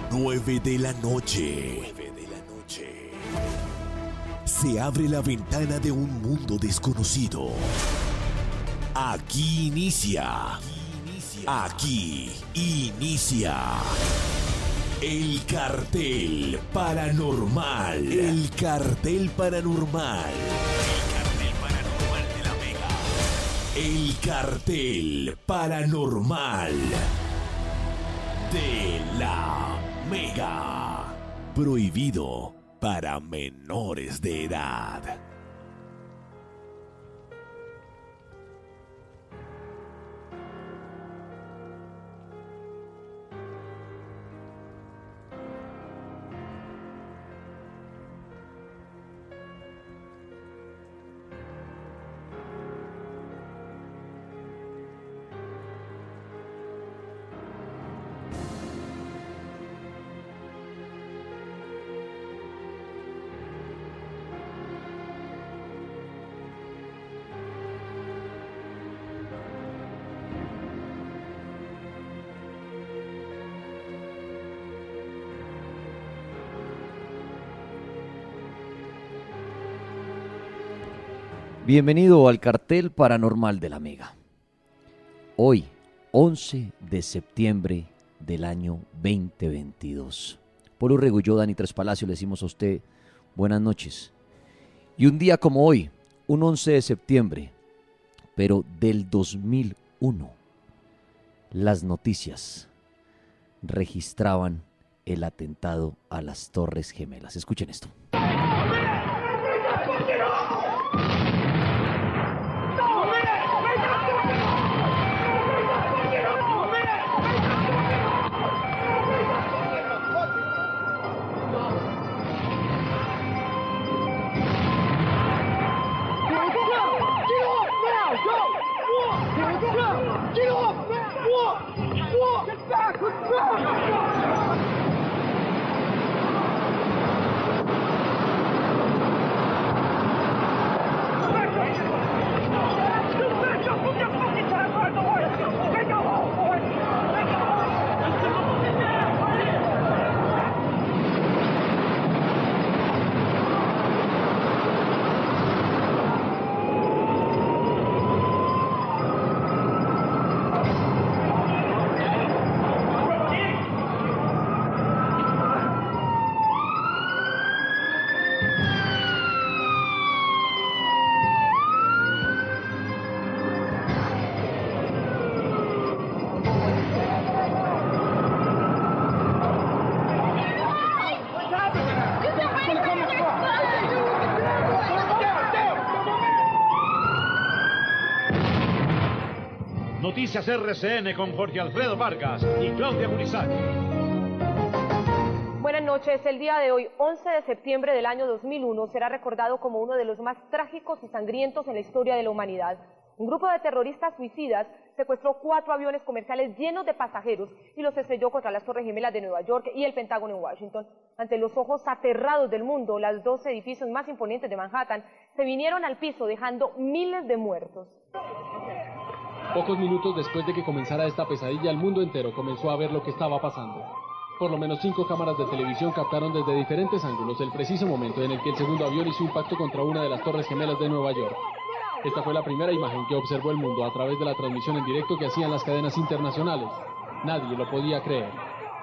9 de la noche. Se abre la ventana de un mundo desconocido. Aquí inicia El Cartel Paranormal. El Cartel Paranormal. El Cartel Paranormal de la Mega. Prohibido para menores de edad. Bienvenido al Cartel Paranormal de la Mega. Hoy, 11 de septiembre del año 2022. Por Urrego y yo, Dani Tres Palacio, le decimos a usted buenas noches. Y un día como hoy, un 11 de septiembre, pero del 2001, las noticias registraban el atentado a las Torres Gemelas. Escuchen esto. Noticias RCN con Jorge Alfredo Vargas y Claudia Munizac. Buenas noches. El día de hoy, 11 de septiembre del año 2001, será recordado como uno de los más trágicos y sangrientos en la historia de la humanidad. Un grupo de terroristas suicidas secuestró 4 aviones comerciales llenos de pasajeros y los estrelló contra las Torres Gemelas de Nueva York y el Pentágono en Washington. Ante los ojos aterrados del mundo, los 2 edificios más imponentes de Manhattan se vinieron al piso, dejando miles de muertos. Pocos minutos después de que comenzara esta pesadilla, el mundo entero comenzó a ver lo que estaba pasando. Por lo menos 5 cámaras de televisión captaron desde diferentes ángulos el preciso momento en el que el segundo avión hizo impacto contra una de las Torres Gemelas de Nueva York. Esta fue la primera imagen que observó el mundo a través de la transmisión en directo que hacían las cadenas internacionales. Nadie lo podía creer.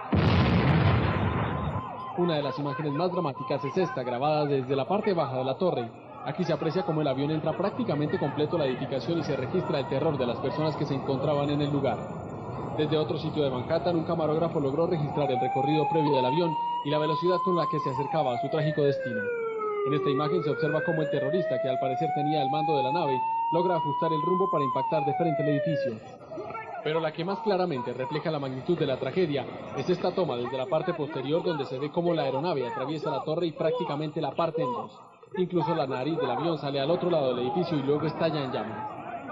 Una de las imágenes más dramáticas es esta, grabada desde la parte baja de la torre. Aquí se aprecia cómo el avión entra prácticamente completo a la edificación y se registra el terror de las personas que se encontraban en el lugar. Desde otro sitio de Manhattan, un camarógrafo logró registrar el recorrido previo del avión y la velocidad con la que se acercaba a su trágico destino. En esta imagen se observa cómo el terrorista, que al parecer tenía el mando de la nave, logra ajustar el rumbo para impactar de frente al edificio. Pero la que más claramente refleja la magnitud de la tragedia es esta toma desde la parte posterior, donde se ve cómo la aeronave atraviesa la torre y prácticamente la parte en dos. Incluso la nariz del avión sale al otro lado del edificio y luego estalla en llamas.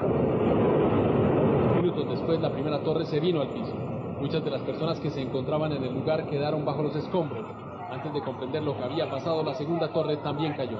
Minutos después, la primera torre se vino al piso. Muchas de las personas que se encontraban en el lugar quedaron bajo los escombros. Antes de comprender lo que había pasado, la segunda torre también cayó.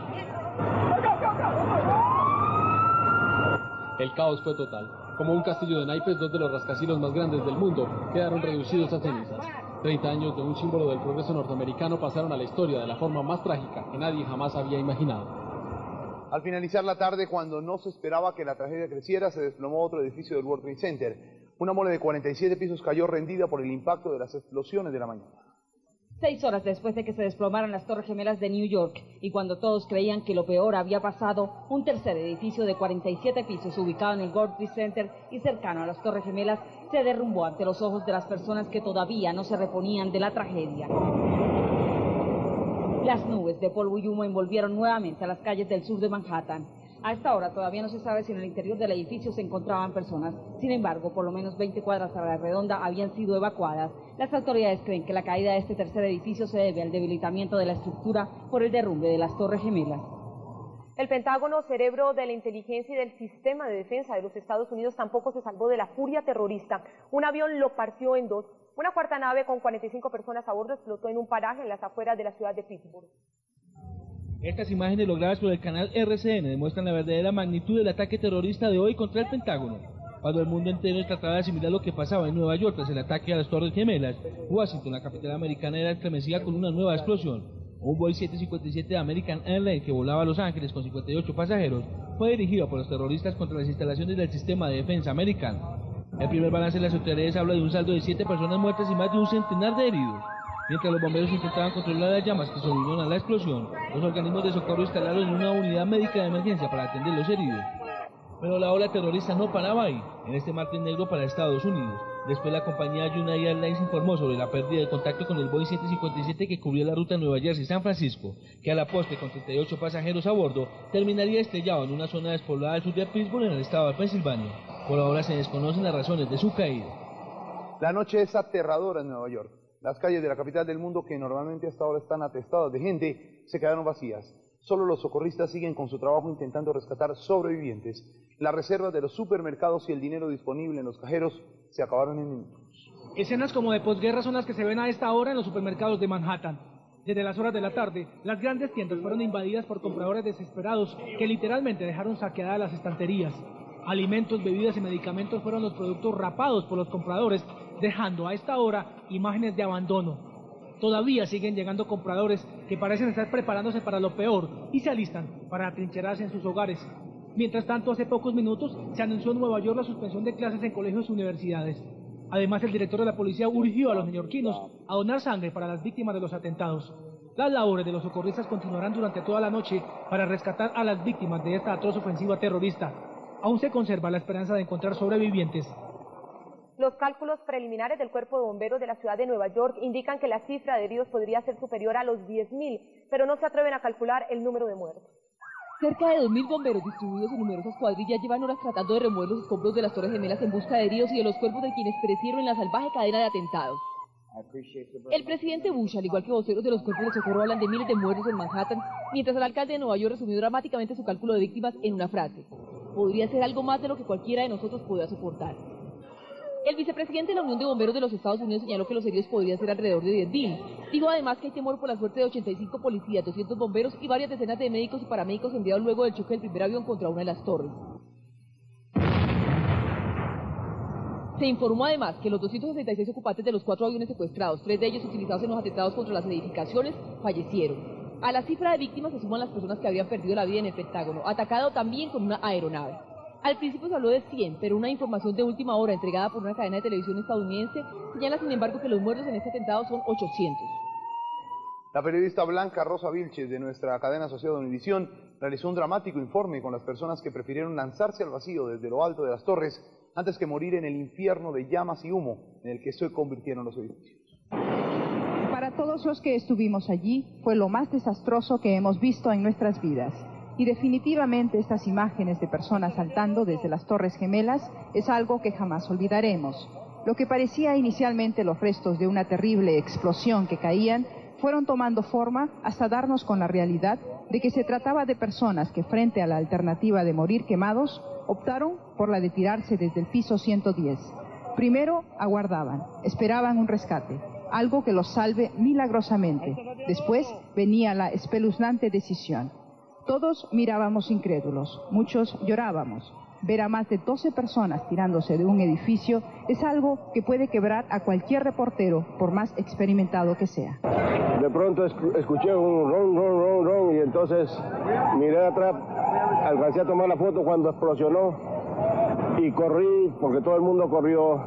El caos fue total. Como un castillo de naipes, 2 de los rascacielos más grandes del mundo quedaron reducidos a cenizas. 30 años de un símbolo del progreso norteamericano pasaron a la historia de la forma más trágica que nadie jamás había imaginado. Al finalizar la tarde, cuando no se esperaba que la tragedia creciera, se desplomó otro edificio del World Trade Center. Una mole de 47 pisos cayó rendida por el impacto de las explosiones de la mañana. 6 horas después de que se desplomaran las Torres Gemelas de New York y cuando todos creían que lo peor había pasado, un tercer edificio de 47 pisos ubicado en el World Trade Center y cercano a las Torres Gemelas se derrumbó ante los ojos de las personas que todavía no se reponían de la tragedia. Las nubes de polvo y humo envolvieron nuevamente a las calles del sur de Manhattan. A esta hora todavía no se sabe si en el interior del edificio se encontraban personas. Sin embargo, por lo menos 20 cuadras a la redonda habían sido evacuadas. Las autoridades creen que la caída de este tercer edificio se debe al debilitamiento de la estructura por el derrumbe de las Torres Gemelas. El Pentágono, cerebro de la inteligencia y del sistema de defensa de los Estados Unidos, tampoco se salvó de la furia terrorista. Un avión lo partió en dos. Una cuarta nave con 45 personas a bordo explotó en un paraje en las afueras de la ciudad de Pittsburgh. Estas imágenes logradas por el canal RCN demuestran la verdadera magnitud del ataque terrorista de hoy contra el Pentágono. Cuando el mundo entero trataba de asimilar lo que pasaba en Nueva York tras el ataque a las Torres Gemelas, Washington, la capital americana, era estremecida con una nueva explosión. Un Boeing 757 de American Airlines que volaba a Los Ángeles con 58 pasajeros fue dirigido por los terroristas contra las instalaciones del sistema de defensa americano. El primer balance de las autoridades habla de un saldo de 7 personas muertas y más de un centenar de heridos. Mientras los bomberos intentaban controlar las llamas que sobrevivieron a la explosión, los organismos de socorro instalaron una unidad médica de emergencia para atender los heridos. Pero la ola terrorista no paraba ahí, en este martes negro para Estados Unidos. Después la compañía United Airlines informó sobre la pérdida de contacto con el Boeing 757 que cubría la ruta Nueva Jersey-San Francisco, que a la postre con 38 pasajeros a bordo terminaría estrellado en una zona despoblada al sur de Pittsburgh en el estado de Pensilvania. Por ahora se desconocen las razones de su caída. La noche es aterradora en Nueva York. Las calles de la capital del mundo, que normalmente hasta ahora están atestadas de gente, se quedaron vacías. Solo los socorristas siguen con su trabajo intentando rescatar sobrevivientes. Las reservas de los supermercados y el dinero disponible en los cajeros se acabaron en minutos. Escenas como de posguerra son las que se ven a esta hora en los supermercados de Manhattan. Desde las horas de la tarde, las grandes tiendas fueron invadidas por compradores desesperados que literalmente dejaron saqueadas las estanterías. Alimentos, bebidas y medicamentos fueron los productos rapados por los compradores, dejando a esta hora imágenes de abandono. Todavía siguen llegando compradores que parecen estar preparándose para lo peor y se alistan para atrincherarse en sus hogares. Mientras tanto, hace pocos minutos se anunció en Nueva York la suspensión de clases en colegios y universidades. Además, el director de la policía urgió a los neoyorquinos a donar sangre para las víctimas de los atentados. Las labores de los socorristas continuarán durante toda la noche para rescatar a las víctimas de esta atroz ofensiva terrorista. Aún se conserva la esperanza de encontrar sobrevivientes. Los cálculos preliminares del Cuerpo de Bomberos de la ciudad de Nueva York indican que la cifra de heridos podría ser superior a los 10.000, pero no se atreven a calcular el número de muertos. Cerca de 2.000 bomberos distribuidos en numerosas cuadrillas llevan horas tratando de remover los escombros de las Torres Gemelas en busca de heridos y de los cuerpos de quienes perecieron en la salvaje cadena de atentados. El presidente Bush, al igual que voceros de los cuerpos de socorro, hablan de miles de muertos en Manhattan, mientras el alcalde de Nueva York resumió dramáticamente su cálculo de víctimas en una frase: podría ser algo más de lo que cualquiera de nosotros pueda soportar. El vicepresidente de la Unión de Bomberos de los Estados Unidos señaló que los heridos podrían ser alrededor de 10.000. Dijo además que hay temor por la suerte de 85 policías, 200 bomberos y varias decenas de médicos y paramédicos enviados luego del choque del primer avión contra una de las torres. Se informó además que los 266 ocupantes de los 4 aviones secuestrados, 3 de ellos utilizados en los atentados contra las edificaciones, fallecieron. A la cifra de víctimas se suman las personas que habían perdido la vida en el Pentágono, atacado también con una aeronave. Al principio se habló de 100, pero una información de última hora entregada por una cadena de televisión estadounidense señala sin embargo que los muertos en este atentado son 800. La periodista Blanca Rosa Vilches, de nuestra cadena asociada Univisión, realizó un dramático informe con las personas que prefirieron lanzarse al vacío desde lo alto de las torres antes que morir en el infierno de llamas y humo en el que se convirtieron los edificios. Para todos los que estuvimos allí, fue lo más desastroso que hemos visto en nuestras vidas. Y definitivamente estas imágenes de personas saltando desde las Torres Gemelas es algo que jamás olvidaremos. Lo que parecía inicialmente los restos de una terrible explosión que caían, fueron tomando forma hasta darnos con la realidad de que se trataba de personas que frente a la alternativa de morir quemados, optaron por la de tirarse desde el piso 110. Primero aguardaban, esperaban un rescate, algo que los salve milagrosamente. Después venía la espeluznante decisión. Todos mirábamos incrédulos, muchos llorábamos. ver a más de 12 personas tirándose de un edificio es algo que puede quebrar a cualquier reportero, por más experimentado que sea. De pronto escuché un ron, ron, ron, ron, y entonces miré atrás, alcancé a tomar la foto cuando explosionó y corrí, porque todo el mundo corrió,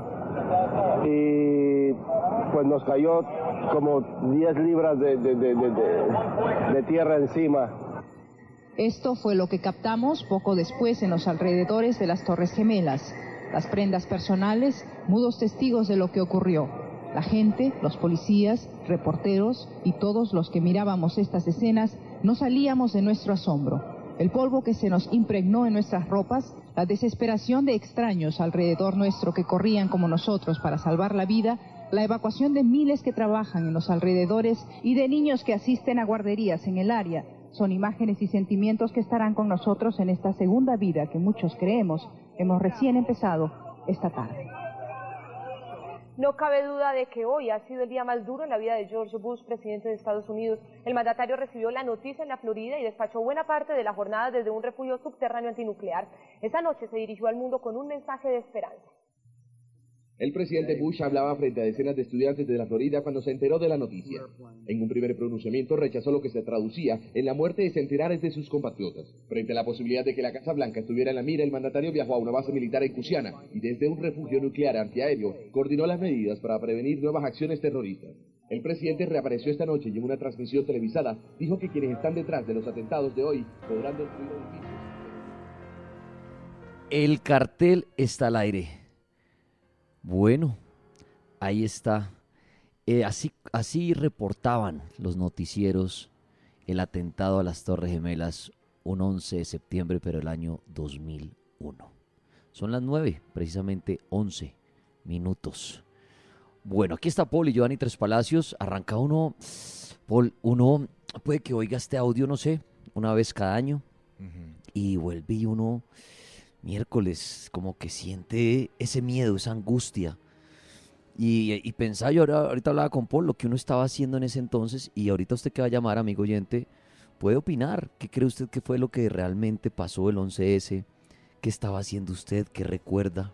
y pues nos cayó como 10 libras de tierra encima. Esto fue lo que captamos poco después en los alrededores de las Torres Gemelas. Las prendas personales, mudos testigos de lo que ocurrió. La gente, los policías, reporteros y todos los que mirábamos estas escenas no salíamos de nuestro asombro. El polvo que se nos impregnó en nuestras ropas, la desesperación de extraños alrededor nuestro que corrían como nosotros para salvar la vida, la evacuación de miles que trabajan en los alrededores y de niños que asisten a guarderías en el área, son imágenes y sentimientos que estarán con nosotros en esta segunda vida que muchos creemos hemos recién empezado esta tarde. No cabe duda de que hoy ha sido el día más duro en la vida de George Bush, presidente de Estados Unidos. El mandatario recibió la noticia en la Florida y despachó buena parte de la jornada desde un refugio subterráneo antinuclear. Esa noche se dirigió al mundo con un mensaje de esperanza. El presidente Bush hablaba frente a decenas de estudiantes de la Florida cuando se enteró de la noticia. En un primer pronunciamiento rechazó lo que se traducía en la muerte de centenares de sus compatriotas. Frente a la posibilidad de que la Casa Blanca estuviera en la mira, el mandatario viajó a una base militar en Cusiana y desde un refugio nuclear antiaéreo coordinó las medidas para prevenir nuevas acciones terroristas. El presidente reapareció esta noche y en una transmisión televisada dijo que quienes están detrás de los atentados de hoy podrán destruir edificios. El cartel está al aire. Bueno, ahí está. Así reportaban los noticieros el atentado a las Torres Gemelas un 11 de septiembre, pero el año 2001. Son las 9, precisamente 11 minutos. Bueno, aquí está Paul y Giovanni Tres Palacios. Arranca uno, Paul, uno puede que oiga este audio, no sé, una vez cada año. Y vuelve y uno miércoles como que siente ese miedo, esa angustia. Y pensaba, yo ahorita hablaba con Paul, lo que uno estaba haciendo en ese entonces, y ahorita usted que va a llamar, amigo oyente, puede opinar. ¿Qué cree usted que fue lo que realmente pasó el 11S? ¿Qué estaba haciendo usted? ¿Qué recuerda?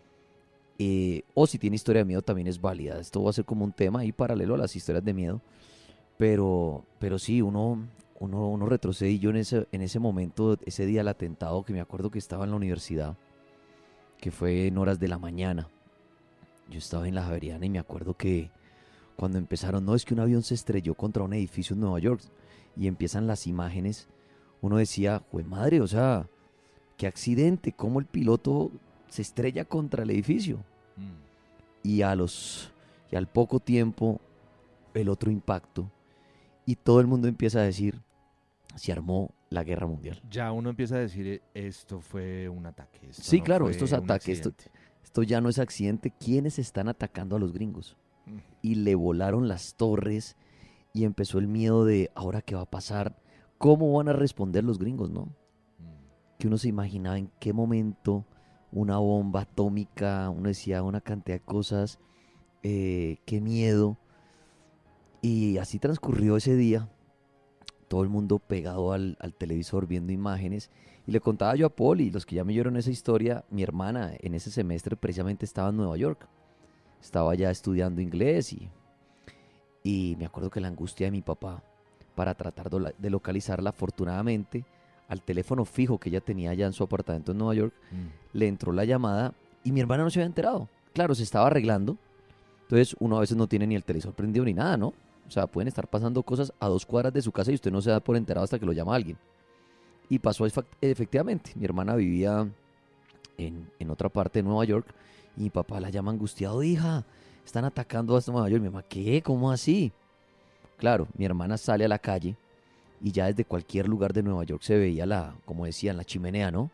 O si tiene historia de miedo también es válida. Esto va a ser como un tema ahí paralelo a las historias de miedo. Pero sí, uno retrocede, y yo en ese momento, ese día del atentado, que me acuerdo que estaba en la universidad, que fue en horas de la mañana. Yo estaba en la Javeriana y me acuerdo que cuando empezaron, no, es que un avión se estrelló contra un edificio en Nueva York, y empiezan las imágenes, uno decía, jue madre, o sea, qué accidente, cómo el piloto se estrella contra el edificio. Y al poco tiempo, el otro impacto, y todo el mundo empieza a decir, se armó la guerra mundial. Ya uno empieza a decir, esto fue un ataque. Sí, no, claro, esto es ataque, esto ya no es accidente. ¿Quiénes están atacando a los gringos? Y le volaron las torres y empezó el miedo de, ¿ahora qué va a pasar? ¿Cómo van a responder los gringos, no? Que uno se imaginaba en qué momento una bomba atómica, uno decía una cantidad de cosas, qué miedo. Y así transcurrió ese día, todo el mundo pegado al televisor viendo imágenes. Y le contaba yo a Paul, y los que ya me oyeron esa historia, mi hermana en ese semestre precisamente estaba en Nueva York. Estaba ya estudiando inglés y me acuerdo que la angustia de mi papá para tratar de localizarla, afortunadamente, al teléfono fijo que ella tenía allá en su apartamento en Nueva York, le entró la llamada y mi hermana no se había enterado. Claro, se estaba arreglando. Entonces uno a veces no tiene ni el televisor prendido ni nada, ¿no? O sea, pueden estar pasando cosas a 2 cuadras de su casa y usted no se da por enterado hasta que lo llama alguien. Y pasó efectivamente. Mi hermana vivía en otra parte de Nueva York y mi papá la llama angustiado, hija, están atacando a Nueva York. Mi mamá, ¿qué? ¿Cómo así? Claro, mi hermana sale a la calle y ya desde cualquier lugar de Nueva York se veía como decían, la chimenea, ¿no?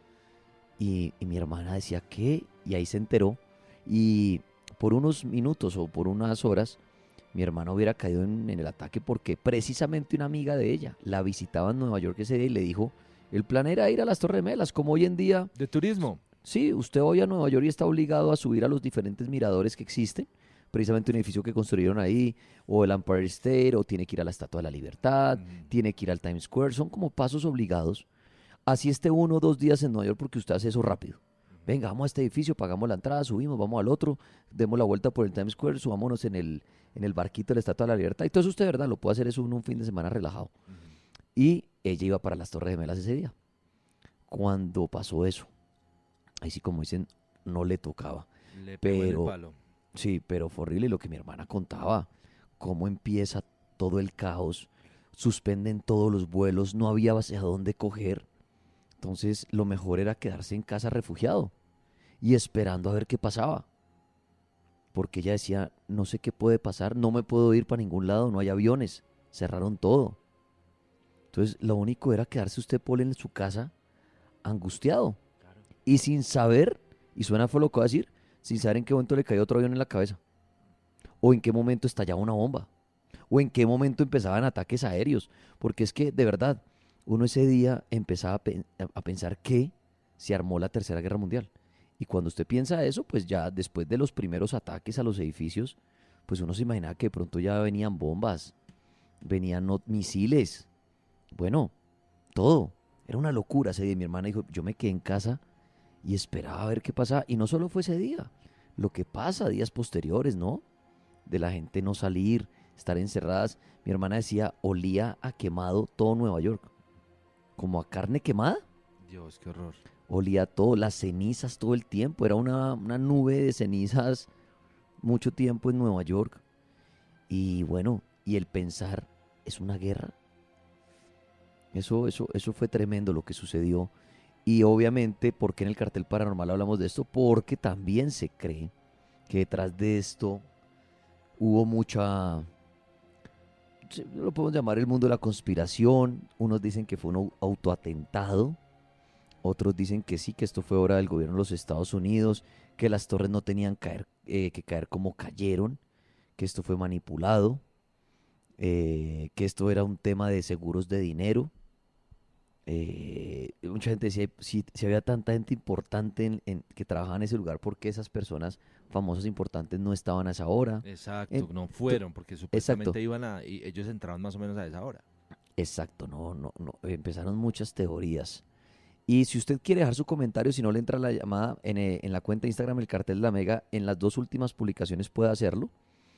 Y mi hermana decía, ¿qué? Y ahí se enteró. Y por unos minutos o por unas horas, mi hermana hubiera caído en el ataque porque precisamente una amiga de ella la visitaba en Nueva York ese día y le dijo, el plan era ir a las Torres Gemelas, como hoy en día. ¿De turismo? Sí, usted hoy a Nueva York y está obligado a subir a los diferentes miradores que existen, precisamente un edificio que construyeron ahí, o el Empire State, o tiene que ir a la Estatua de la Libertad, tiene que ir al Times Square, son como pasos obligados así esté 1 o 2 días en Nueva York porque usted hace eso rápido. Venga, vamos a este edificio, pagamos la entrada, subimos, vamos al otro, demos la vuelta por el Times Square, subámonos en el barquito de la Estatua de la Libertad. Y todo eso usted, ¿verdad? Lo puede hacer eso en un fin de semana relajado. Y ella iba para las Torres Gemelas ese día. Cuando pasó eso, ahí sí, como dicen, no le tocaba. Le pegó en el Pero, palo. sí, pero fue horrible lo que mi hermana contaba. Cómo empieza todo el caos, suspenden todos los vuelos, no había hacia dónde coger. Entonces, lo mejor era quedarse en casa refugiado y esperando a ver qué pasaba. Porque ella decía, no sé qué puede pasar, no me puedo ir para ningún lado, no hay aviones, cerraron todo. Entonces, lo único era quedarse usted, Paul, en su casa, angustiado. Y sin saber, y suena feo lo que voy a decir, sin saber en qué momento le cayó otro avión en la cabeza. O en qué momento estallaba una bomba. O en qué momento empezaban ataques aéreos. Porque es que, de verdad, uno ese día empezaba a pensar que se armó la Tercera Guerra Mundial. Y cuando usted piensa eso, pues ya después de los primeros ataques a los edificios, pues uno se imaginaba que de pronto ya venían bombas, venían misiles. Bueno, todo. Era una locura ese día. Mi hermana dijo, yo me quedé en casa y esperaba a ver qué pasaba. Y no solo fue ese día, lo que pasa días posteriores, ¿no? De la gente no salir, estar encerradas. Mi hermana decía, olía a quemado todo Nueva York. Como a carne quemada. Dios, qué horror. Olía todo, las cenizas todo el tiempo. Era una nube de cenizas mucho tiempo en Nueva York. Y bueno, y el pensar, ¿es una guerra? Eso fue tremendo lo que sucedió. Y obviamente, ¿por qué en el cartel paranormal hablamos de esto? Porque también se cree que detrás de esto hubo mucha... lo podemos llamar el mundo de la conspiración. Unos dicen que fue un autoatentado, otros dicen que sí, que esto fue obra del gobierno de los Estados Unidos, que las torres no tenían que caer como cayeron, que esto fue manipulado, que esto era un tema de seguros de dinero. Mucha gente decía, si había tanta gente importante que trabajaba en ese lugar, ¿por qué esas personas famosas importantes no estaban a esa hora? Exacto, no fueron, porque supuestamente y ellos entraban más o menos a esa hora. Exacto, no, empezaron muchas teorías. Y si usted quiere dejar su comentario, si no le entra la llamada en la cuenta de Instagram El Cartel de la Mega, en las 2 últimas publicaciones puede hacerlo.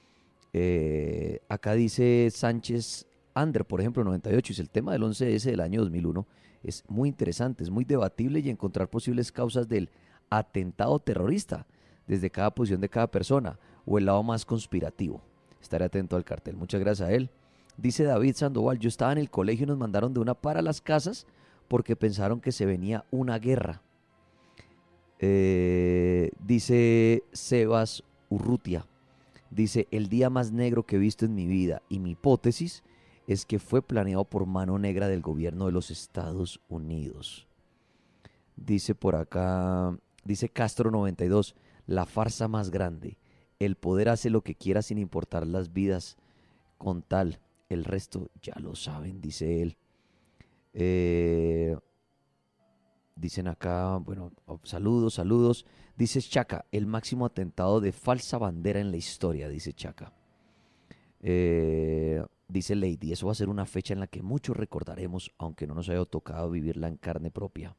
Acá dice Sánchez Ander, por ejemplo, 98, dice el tema del 11S del año 2001 es muy interesante, es muy debatible y encontrar posibles causas del atentado terrorista desde cada posición de cada persona o el lado más conspirativo. Estaré atento al cartel. Muchas gracias a él. Dice David Sandoval, yo estaba en el colegio y nos mandaron de una para las casas porque pensaron que se venía una guerra. Dice Sebas Urrutia, dice, el día más negro que he visto en mi vida y mi hipótesis es que fue planeado por mano negra del gobierno de los Estados Unidos. Dice por acá, dice Castro 92, la farsa más grande. El poder hace lo que quiera sin importar las vidas, con tal, el resto ya lo saben, dice él. Dicen acá, bueno, saludos. Dice Chaca, el máximo atentado de falsa bandera en la historia, dice Chaca. Dice Lady, eso va a ser una fecha en la que muchos recordaremos, aunque no nos haya tocado vivirla en carne propia.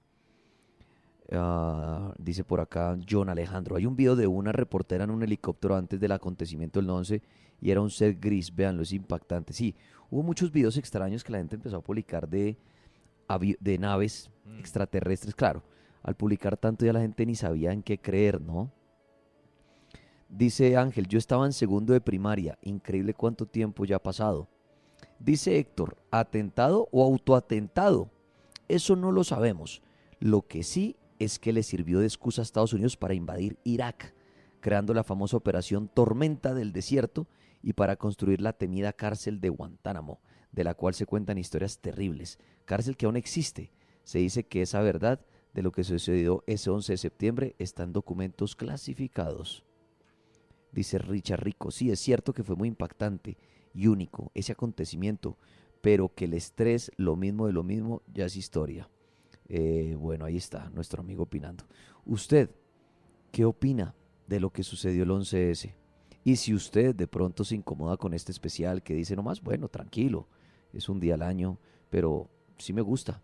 Dice por acá John Alejandro, hay un video de una reportera en un helicóptero antes del acontecimiento del 11 y era un ser gris, véanlo, es impactante. Sí, hubo muchos videos extraños que la gente empezó a publicar de naves extraterrestres, claro, al publicar tanto ya la gente ni sabía en qué creer, ¿no? Dice Ángel, yo estaba en segundo de primaria, increíble cuánto tiempo ya ha pasado. Dice Héctor, ¿atentado o autoatentado? Eso no lo sabemos. Lo que sí es que le sirvió de excusa a Estados Unidos para invadir Irak, creando la famosa operación Tormenta del Desierto y para construir la temida cárcel de Guantánamo, de la cual se cuentan historias terribles. Cárcel que aún existe. Se dice que esa verdad de lo que sucedió ese 11 de septiembre está en documentos clasificados. Dice Richard Rico, sí, es cierto que fue muy impactante y único ese acontecimiento, pero que el estrés, lo mismo de lo mismo, ya es historia. Bueno, ahí está nuestro amigo opinando. ¿Usted qué opina de lo que sucedió el 11S? Y si usted de pronto se incomoda con este especial que dice nomás, bueno, tranquilo, es un día al año, pero sí me gusta.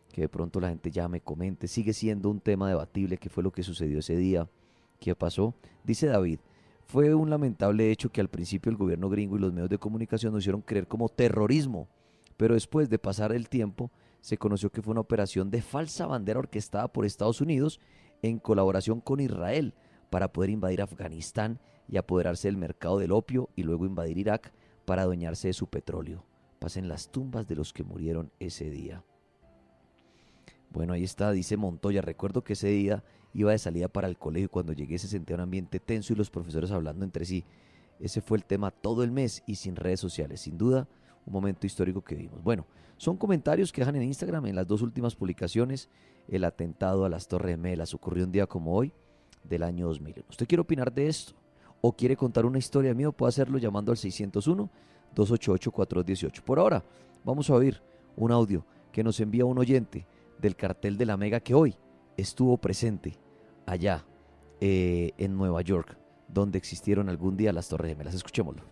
que de pronto la gente ya me comente. Sigue siendo un tema debatible qué fue lo que sucedió ese día, qué pasó. Dice David, fue un lamentable hecho que al principio el gobierno gringo y los medios de comunicación nos hicieron creer como terrorismo, pero después de pasar el tiempo se conoció que fue una operación de falsa bandera orquestada por Estados Unidos en colaboración con Israel para poder invadir Afganistán y apoderarse del mercado del opio y luego invadir Irak para adueñarse de su petróleo. Pasen las tumbas de los que murieron ese día. Bueno, ahí está, dice Montoya, recuerdo que ese día iba de salida para el colegio y cuando llegué se sentía un ambiente tenso y los profesores hablando entre sí. Ese fue el tema todo el mes y sin redes sociales, sin duda, un momento histórico que vimos. Bueno, son comentarios que dejan en Instagram en las dos últimas publicaciones. El atentado a las Torres Gemelas ocurrió un día como hoy del año 2001. ¿Usted quiere opinar de esto o quiere contar una historia mía? Puede hacerlo llamando al 601-288-4218. Por ahora, vamos a oír un audio que nos envía un oyente del cartel de la Mega que hoy estuvo presente allá en Nueva York, donde existieron algún día las Torres Gemelas. Escuchémoslo.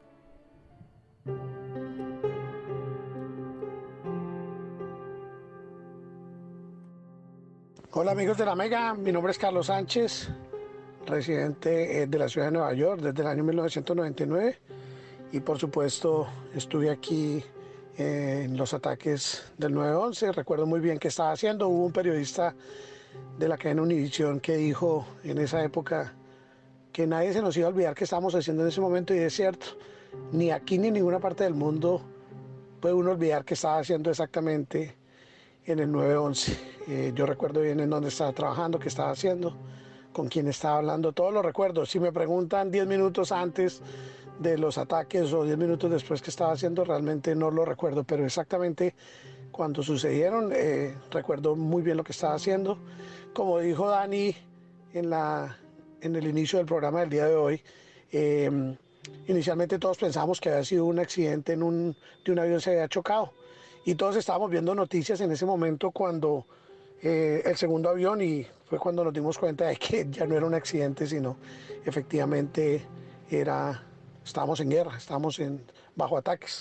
Hola amigos de la Mega, mi nombre es Carlos Sánchez, residente de la ciudad de Nueva York desde el año 1999 y por supuesto estuve aquí en los ataques del 9/11. Recuerdo muy bien qué estaba haciendo. Hubo un periodista de la cadena Univisión que dijo en esa época que nadie se nos iba a olvidar qué estábamos haciendo en ese momento, y es cierto, ni aquí ni en ninguna parte del mundo puede uno olvidar qué estaba haciendo exactamente en el 9/11. Yo recuerdo bien en dónde estaba trabajando, qué estaba haciendo, con quién estaba hablando, todo lo recuerdo. Si me preguntan 10 minutos antes de los ataques o 10 minutos después qué estaba haciendo, realmente no lo recuerdo, pero exactamente cuando sucedieron, recuerdo muy bien lo que estaba haciendo. Como dijo Dani en el inicio del programa del día de hoy, inicialmente todos pensábamos que había sido un accidente de un avión, se había chocado. Y todos estábamos viendo noticias en ese momento cuando el segundo avión, y fue cuando nos dimos cuenta de que ya no era un accidente, sino efectivamente estábamos en guerra, estábamos bajo ataques.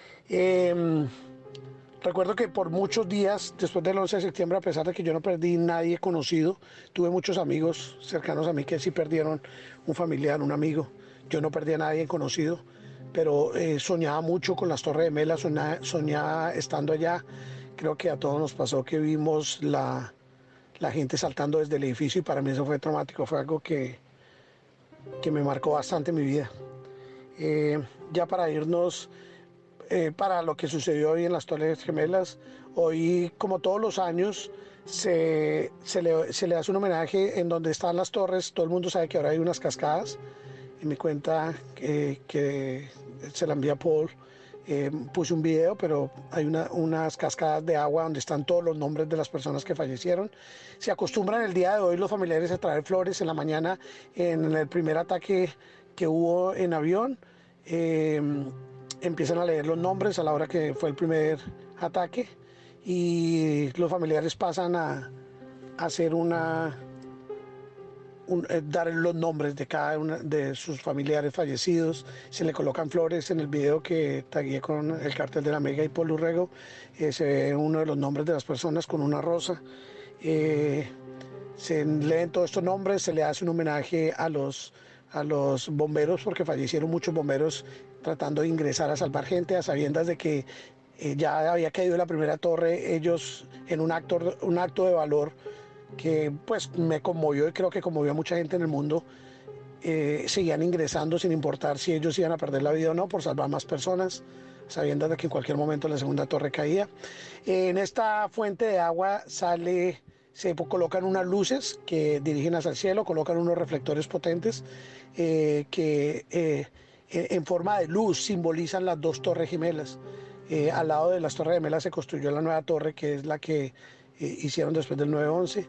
Recuerdo que por muchos días después del 11 de septiembre, a pesar de que yo no perdí nadie conocido, tuve muchos amigos cercanos a mí que sí perdieron un familiar, un amigo. Yo no perdí a nadie conocido, pero soñaba mucho con las Torres Gemelas, soñaba estando allá. Creo que a todos nos pasó que vimos la gente saltando desde el edificio y para mí eso fue traumático, fue algo que me marcó bastante mi vida. Ya para irnos, para lo que sucedió hoy en las Torres Gemelas, hoy como todos los años se le hace un homenaje en donde están las torres. Todo el mundo sabe que ahora hay unas cascadas. En mi cuenta que se la envía Paul, puse un video, pero hay unas cascadas de agua donde están todos los nombres de las personas que fallecieron. Se acostumbran el día de hoy los familiares a traer flores en la mañana. En el primer ataque que hubo en avión, empiezan a leer los nombres a la hora que fue el primer ataque y los familiares pasan a hacer dar los nombres de cada uno de sus familiares fallecidos. Se le colocan flores. En el video que tagué con el cartel de la Mega y Paul Urrego, se ve uno de los nombres de las personas con una rosa. Se leen todos estos nombres, se le hace un homenaje a los bomberos, porque fallecieron muchos bomberos tratando de ingresar a salvar gente, a sabiendas de que ya había caído la primera torre. Ellos, en un acto de valor que pues me conmovió y creo que conmovió a mucha gente en el mundo, seguían ingresando sin importar si ellos iban a perder la vida o no, por salvar más personas, sabiendo de que en cualquier momento la segunda torre caía. En esta fuente de agua se colocan unas luces que dirigen hacia el cielo, colocan unos reflectores potentes que en forma de luz simbolizan las dos Torres Gemelas. Al lado de las Torres Gemelas se construyó la nueva torre, que es la que hicieron después del 9/11,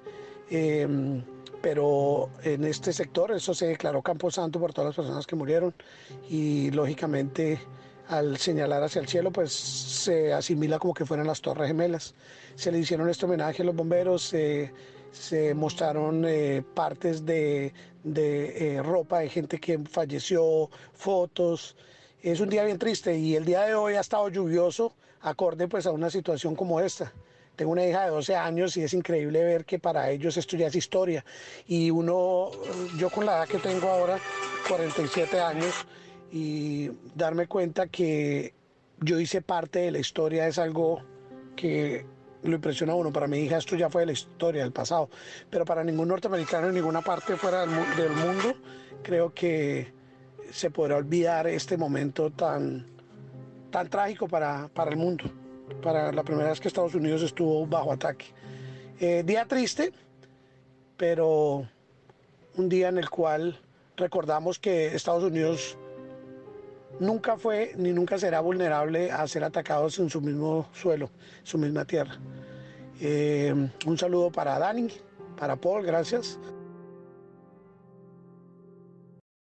pero en este sector eso se declaró camposanto por todas las personas que murieron y lógicamente al señalar hacia el cielo pues se asimila como que fueran las Torres Gemelas. Se le hicieron este homenaje a los bomberos, se mostraron partes de ropa de gente que falleció, fotos. Es un día bien triste y el día de hoy ha estado lluvioso, acorde pues a una situación como esta. Tengo una hija de 12 años y es increíble ver que para ellos esto ya es historia. Y yo con la edad que tengo ahora, 47 años, y darme cuenta que yo hice parte de la historia es algo que lo impresiona a uno. Para mi hija esto ya fue de la historia, del pasado. Pero para ningún norteamericano en ninguna parte fuera del mundo, creo que se podrá olvidar este momento tan trágico para el mundo. Para la primera vez que Estados Unidos estuvo bajo ataque. Día triste, pero un día en el cual recordamos que Estados Unidos nunca fue ni nunca será vulnerable a ser atacados en su mismo suelo, su misma tierra. Un saludo para Dani, para Paul, gracias.